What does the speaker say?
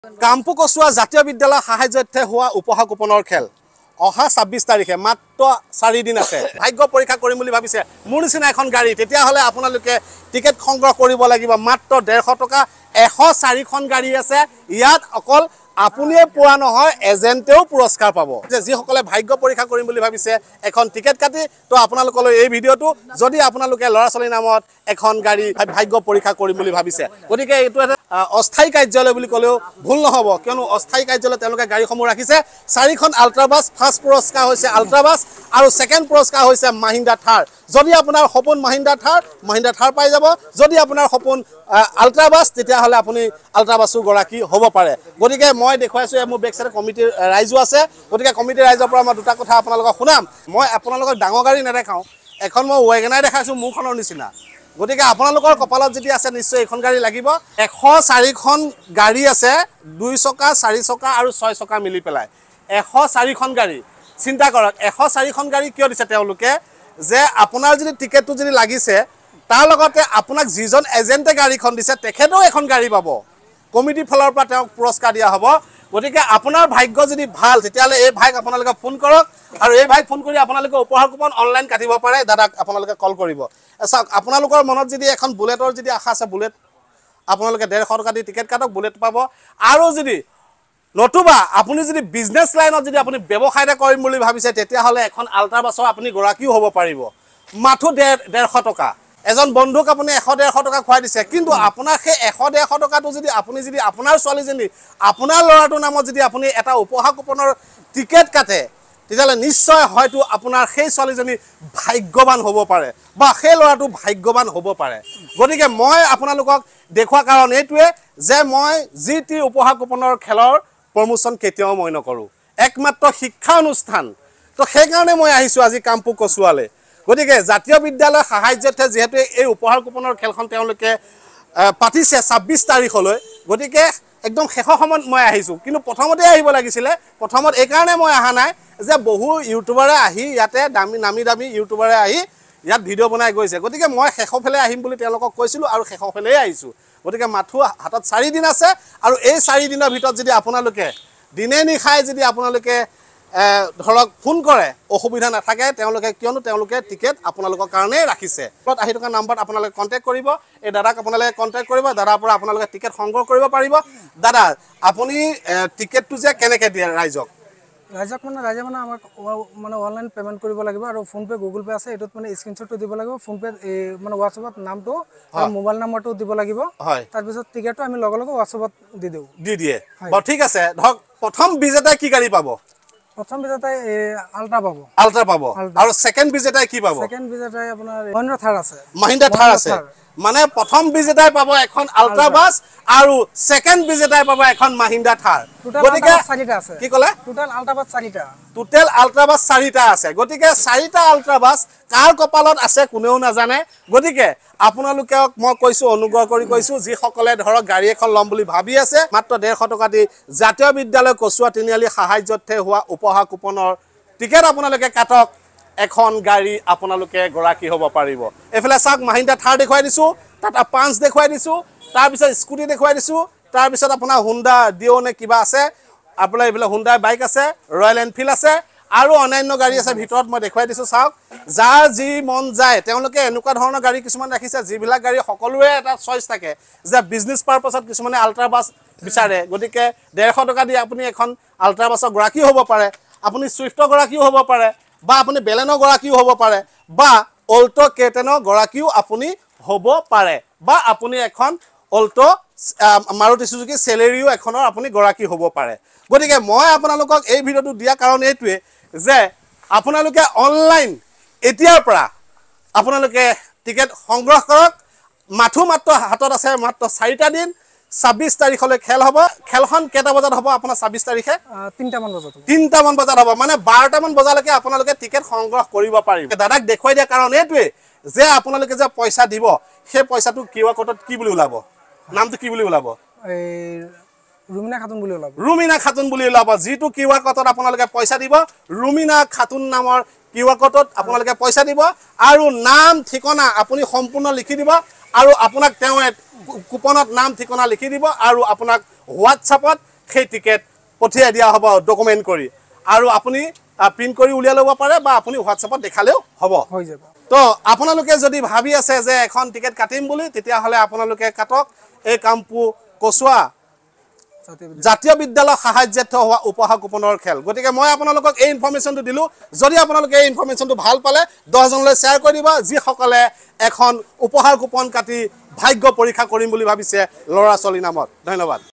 কামপু কচুৱা জাতীয় বিদ্যালয় সাহায্যৰ্থে হোৱা উপহার কুপনৰ খেল অহা 26 তাৰিখে মাত্ৰ 4 দিন আছে ভাগ্য পৰীক্ষা কৰিম বুলি ভাবিছে মোৰ নিচিনা এখন গাড়ী তেতিয়া হলে আপোনালোকে টিকেট সংগ্ৰহ কৰিব লাগিব মাত্ৰ 150 টকা 104 খন গাড়ী আছে ইয়াত অকল আপুনিয়ে পোৱা নহয় এজেন্টেও পুৰস্কাৰ পাব যে যি সকলে ভাগ্য পৰীক্ষা কৰিম বুলি ভাবিছে এখন টিকেট কাটি তো আপোনালোকলৈ এই ভিডিওটো যদি আপোনালোকে লৰাছলি নামত এখন গাড়ী ভাগ্য পৰীক্ষা কৰিম বুলি ভাবিছে গতিকে এটো অস্থায়ী কাৰ্যালয় বুলি কলেও ভুল নহব কিয়নো অস্থায়ী কাৰ্যালয় তেওঁলোকে গাড়ীসমূহ ৰাখিছে 4খন আল্ট্ৰাবাস ফাৰ্ষ্ট পুৰস্কাৰ হৈছে আল্ট্ৰাবাস আৰু সেকেন্ড পুৰস্কাৰ হৈছে মাহিন্দ্ৰা থাৰ যদি আপোনাৰ সপোন মাহিন্দ্ৰা থাৰ পাই যাব যদি আপোনাৰ সপোন আল্ট্ৰাবাস তেতিয়া হলে আপুনি আল্ট্ৰাবাসু গৰাকী হ'ব পাৰে গতিকে মই দেখুৱাইছো মোৰ বেক সাইড কমিটিৰ ৰাইজো আছে গতিকে কমিটিৰ ৰাইজৰ পৰা মই দুটা কথা আপোনালোকক শুনাম মই আপোনালোকক ডাঙৰ গাড়ী নেদেখাও এখন মই ৱেগনাৰ দেখাইছো মুখনৰ নিচিনা গতিকে আপোনালোকৰ কপালত যদি আছে নিশ্চয় এখন গাড়ী লাগিব 104খন গাড়ী আছে 2 চকা 4 চকা আৰু 6 চকা মিলি পেলাই 104খন গাড়ী চিন্তা কৰক 104খন গাড়ী কিয় দিছে তেওঁলোকে যে আপোনাৰ যদি টিকেটটো যদি লাগিছে তাৰ লগতে আপোনাক যিজন এজেন্টে গাড়ীখন দিছে তেখেতেও এখন গাড়ী পাব কমিটি ফলৰ পৰা তেওঁক পুৰস্কাৰ দিয়া হ'ব গতিকে আপোনাৰ ভাগ্য যদি ভাল তেতিয়ালে এই ভাইক আপোনালোকে ফোন কৰক আৰু এই ভাইক ফোন কৰি আপোনালোকে উপহাৰ কুপন অনলাইন কাটিব পাৰে দাদাক আপোনালোকে কল কৰিব চাওক আপোনালোকৰ মনত যদি এখন বুলেটৰ যদি আশা আছে বুলেট আপোনালোকে 150 টকা দি টিকেট কাটক বুলেট পাব আৰু যদি নতুবা আপুনি যদি বিজনেস লাইনত যদি আপুনি ব্যৱসায় এটা কৰিম বুলি ভাবিছে তেতিয়া হলে এখন আল্ট্ৰাবাসৰ আপুনি গৰাকীও হ'ব পাৰিব মাথো 150 টকা এজন বন্ধুক আপুনি 100-150 টকা খুৱাই দিছে কিন্তু আপোনাৰ সেই 100-150 টকাটো যদি আপুনি যদি আপোনাৰ ছোৱালীজনী আপোনাৰ ল'ৰাটোৰ নামত যদি আপুনি এটা উপহাৰ কুপনৰ টিকেট কাটে তেতিয়ালে নিশ্চয় হয়তো আপোনাৰ সেই ছোৱালীজনী ভাগ্যৱান হ'ব পাৰে বা সেই ল'ৰাটো ভাগ্যৱান হ'ব পাৰে গতিকে মই আপোনালোকক দেখুৱা কাৰণ এইটোৱে যে মই জিটি উপহাৰ কুপনৰ খেলৰ প্ৰমোচন কেতিয়াও মই নকৰো একমাত্ৰ শিক্ষা অনুষ্ঠান তো সেই কাৰণে মই আহিছো আজি কামপু কচুৱালে গতিকে জাতীয় বিদ্যালয় সাহায্যৰ্থে যেহেতু এই উপহাৰ কুপনৰ খেলখন তেওঁলোকে পাতিছে 26 তাৰিখলৈ গতিকে একদম শেষৰ সময়ত মই আহিছো কিন্তু প্ৰথমতে আহিব লাগিছিল প্ৰথমত এই কাৰণে মই আহা নাই যে বহু ইউটিউবাৰে আহি ইয়াতে নামি ইউটিউবাৰে আহি ইয়াত ভিডিও বনাই গৈছে গতিকে মই শেষফালে আহিম বুলি তেওঁলোকক কৈছিলো আৰু শেষফালেই আহিছো গতিকে মাথু হাতত 4 দিন আছে আৰু এই 4 দিনৰ ভিতৰত যদি আপোনালোকে দিনে নিখাই যদি আপোনালোকে ধৰক ফোন কৰে অসুবিধা নাথাকে তেওঁলোকে কিয়নো তেওঁলোকে টিকেট আপোনালোকৰ কাৰণে ৰাখিছে প্লট আহি থকা নম্বৰত আপোনালোকে কন্টাক্ট কৰিব এই দাদাক আপোনালোকে কন্টাক্ট কৰিব দাদাৰ পৰা আপোনালোকে টিকেট সংগ্ৰহ কৰিব পাৰিব দাদা আপুনি টিকেটটো যে কেনেকৈ দিয়ে ৰাইজক ৰাইজে মানে আমাক মানে অনলাইন পেমেন্ট কৰিব লাগিব আৰু ফোন পে গুগল পে আছে এটোত মানে স্ক্ৰিনশ্বটটো দিব লাগিব ফোন পে মানে WhatsAppত নামটো আৰু মোবাইল নম্বৰটো দিব লাগিব তাৰ পিছত টিকেটটো আমি লগে লগে WhatsAppত দি দিও দি দিয়ে বাৰু ঠিক আছে ধৰক প্ৰথম বিজেতাই কি গাড়ী পাব প্ৰথম বিজেতাই আল্ট্ৰা পাব আৰু সেকেন্ড বিজেতাই কি পাব সেকেন্ড বিজেতাই আপোনাৰ মাহিন্দ্ৰা থাৰ আছে মানে প্ৰথম বিজেতাই পাব এখন আল্ট্ৰাবাস আৰু সেকেন্ড বিজেতাই পাব এখন মাহিন্দ্ৰা থাৰ গতিকে 4টা আছে কি কলে টোটাল আল্ট্ৰাবাস 4টা টোটাল আল্ট্ৰাবাস 4টা আছে গতিকে 4টা আল্ট্ৰাবাস কাৰ কপালত আছে কোনেও নাজানে গতিকে আপোনালোকে মই কৈছো অনুগ্ৰহ কৰি কৈছো যি সকলে ধৰক গাড়ী এখন লম বুলি ভাবি আছে মাত্ৰ 150 টকা দি জাতীয় বিদ্যালয় কচুৱা তিনিআলি সাহায্যৰ্থে হোৱা উপহাৰ কুপনৰ টিকেট আপোনালোকে কাটক এখন গাড়ী আপোনালোকে গৰাকী হ'ব পাৰিব এফালে চাক মাহিন্দ্ৰা থাৰ দেখুৱাই দিছো টাটা পাঞ্চ দেখুৱাই দিছো তাৰ পিছত স্কুটি দেখুৱাই দিছো তাৰ পিছত আপোনাৰ হুন্ডা ডিও নে কিবা আছে আপোনাৰ এইবিলাক হুন্ডা বাইক আছে ৰয়েল এনফিল্ড আছে আৰু অন্যান্য গাড়ী আছে ভিতৰত মই দেখুৱাই দিছো চাওক যাৰ যি মন যায় তেওঁলোকে এনেকুৱা ধৰণৰ গাড়ী কিছুমান ৰাখিছে যিবিলাক গাড়ী সকলোৰে এটা চইচ থাকে যে বিজনেস পাৰপাছত কিছুমানে আল্ট্ৰাবাস বিচাৰে গতিকে 150 টকা দি আপুনি এখন আল্ট্ৰাবাসৰ গৰাকী হ'ব পাৰে আপুনি সুইফ্টৰ গৰাকীও হ'ব পাৰে বা আপুনি বেলেনৰ গৰাকীও হ'ব পাৰে বা অল্টো কেটেনৰ গৰাকীও আপুনি হ'ব পাৰে বা আপুনি এখন অল্টো মাৰুতি সুজুকি সেলেৰিও এখনৰ আপুনি গৰাকী হ'ব পাৰে গতিকে মই আপোনালোকক এই ভিডিওটো দিয়া কাৰণ এইটোৱে যে আপোনালোকে অনলাইন এতিয়াৰ পৰা আপোনালোকে টিকেট সংগ্ৰহ কৰক মাত্ৰ হাতত আছে মাত্ৰ 4টা দিন 26 তাৰিখলৈ খেল হ'ব খেলখন কেটা বজাত হ'ব আপোনাৰ 26 তাৰিখে 3টা মান বজাত হ'ব মানে 12টা মান বজালৈকে আপোনালোকে টিকেট সংগ্ৰহ কৰিব পাৰিব দাদাক দেখুৱাই দিয়া কাৰণ এইটোৱে যে আপোনালোকে যে পইচা দিব সেই পইচাটো কিউআৰ কোডত কি বুলি ওলাব নামটো কি বুলি ওলাব ৰুমিনা খাতুন বুলি ওলাব যিটো কিউআৰ কোডত আপোনালোকে পইচা দিব ৰুমিনা খাতুন নামৰ কিউআৰ কোডত আপোনালোকে পইচা দিব আৰু নাম ঠিকনা আপুনি সম্পূৰ্ণ লিখি দিব আৰু আপোনাক তেওঁ কুপনত নাম ঠিকনা লিখি দিব আৰু আপোনাক WhatsAppত সেই টিকেট পঠিয়াই দিয়া হ'ব ডকুমেণ্ট কৰি আৰু আপুনি প্ৰিণ্ট কৰি উলিয়াই ল'ব পাৰে বা আপুনি হোৱাটছএপত দেখালেও হ'ব হৈ যাব তো আপোনালোকে যদি ভাবি আছে যে এখন টিকেট কাটিম বুলি তেতিয়াহ'লে আপোনালোকে কাটক এই কামপু কচুৱা জাতীয় বিদ্যালয় সাহায্যাৰ্থ হোৱা উপহাৰ কুপনৰ খেল গতিকে মই আপোনালোকক এই ইনফৰমেশ্যনটো দিলোঁ যদি আপোনালোকে এই ইনফৰমেশ্যনটো ভাল পালে 10 জনলৈ শ্বেয়াৰ কৰি দিব যিসকলে এখন উপহাৰ কুপন কাটি ভাগ্য পৰীক্ষা কৰিম বুলি ভাবিছে ল'ৰা ছোৱালীৰ নামত ধন্যবাদ